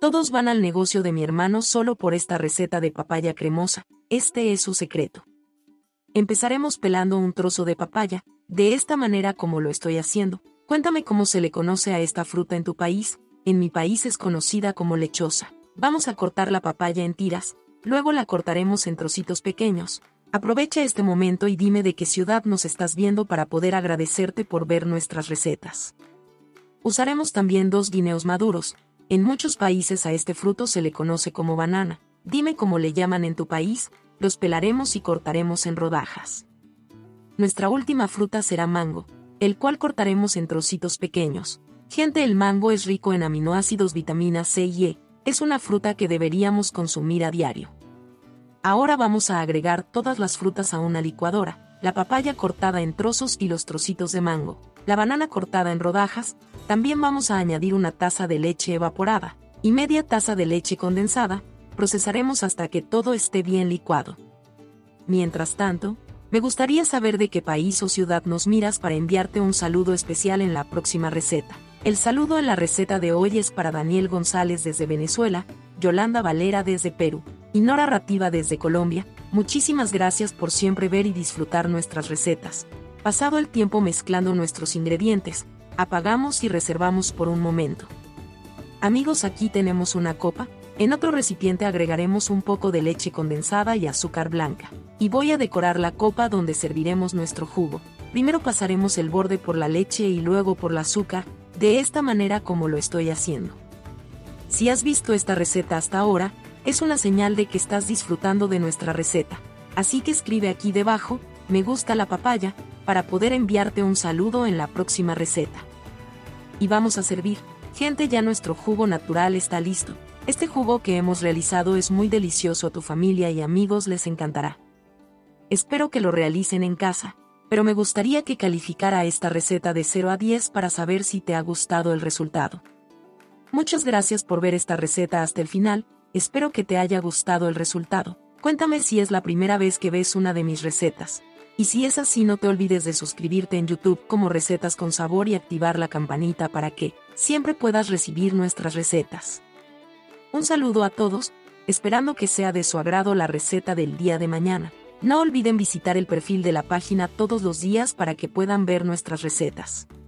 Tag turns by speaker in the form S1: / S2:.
S1: Todos van al negocio de mi hermano solo por esta receta de papaya cremosa, este es su secreto. Empezaremos pelando un trozo de papaya, de esta manera como lo estoy haciendo. Cuéntame cómo se le conoce a esta fruta en tu país. En mi país es conocida como lechosa. Vamos a cortar la papaya en tiras, luego la cortaremos en trocitos pequeños. Aprovecha este momento y dime de qué ciudad nos estás viendo para poder agradecerte por ver nuestras recetas. Usaremos también 2 guineos maduros. En muchos países a este fruto se le conoce como banana. Dime cómo le llaman en tu país. Los pelaremos y cortaremos en rodajas. Nuestra última fruta será mango, el cual cortaremos en trocitos pequeños. Gente, el mango es rico en aminoácidos, vitaminas C y E. Es una fruta que deberíamos consumir a diario. Ahora vamos a agregar todas las frutas a una licuadora, la papaya cortada en trozos y los trocitos de mango, la banana cortada en rodajas. También vamos a añadir una taza de leche evaporada y media taza de leche condensada. Procesaremos hasta que todo esté bien licuado. Mientras tanto, me gustaría saber de qué país o ciudad nos miras para enviarte un saludo especial en la próxima receta. El saludo en la receta de hoy es para Daniel González desde Venezuela, Yolanda Valera desde Perú y Nora Rativa desde Colombia. Muchísimas gracias por siempre ver y disfrutar nuestras recetas. Pasado el tiempo mezclando nuestros ingredientes, apagamos y reservamos por un momento. Amigos, aquí tenemos una copa. En otro recipiente agregaremos un poco de leche condensada y azúcar blanca. Y voy a decorar la copa donde serviremos nuestro jugo. Primero pasaremos el borde por la leche y luego por el azúcar, de esta manera como lo estoy haciendo. Si has visto esta receta hasta ahora, es una señal de que estás disfrutando de nuestra receta. Así que escribe aquí debajo, me gusta la papaya, para poder enviarte un saludo en la próxima receta. Y vamos a servir. Gente, ya nuestro jugo natural está listo. Este jugo que hemos realizado es muy delicioso, a tu familia y amigos les encantará. Espero que lo realicen en casa, pero me gustaría que calificara esta receta de 0 a 10 para saber si te ha gustado el resultado. Muchas gracias por ver esta receta hasta el final, espero que te haya gustado el resultado. Cuéntame si es la primera vez que ves una de mis recetas. Y si es así, no te olvides de suscribirte en YouTube como Recetas con Sabor y activar la campanita para que siempre puedas recibir nuestras recetas. Un saludo a todos, esperando que sea de su agrado la receta del día de mañana. No olviden visitar el perfil de la página todos los días para que puedan ver nuestras recetas.